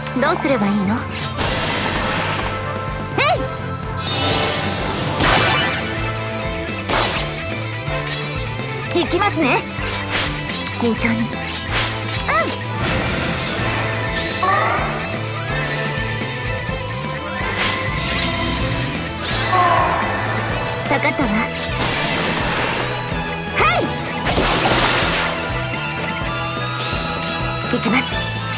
どうすればいいの？行きますね。慎重に。分かったわ。はい、行きます。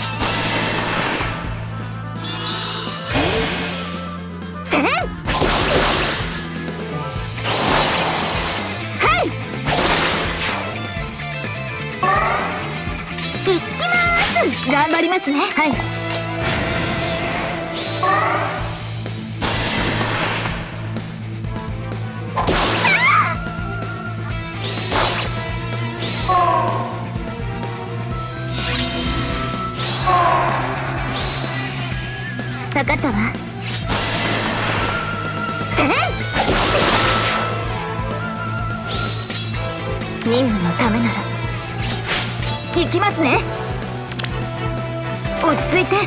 せん、はい、行きます。頑張りますね。はい。分かったわ。せん、任務のためなら行きますね。落ち着いて。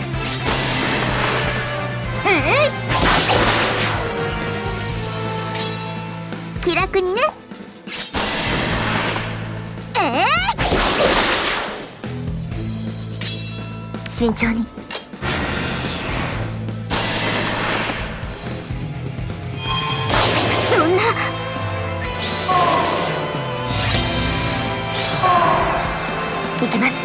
気楽にね。慎重に。そんな。行きます。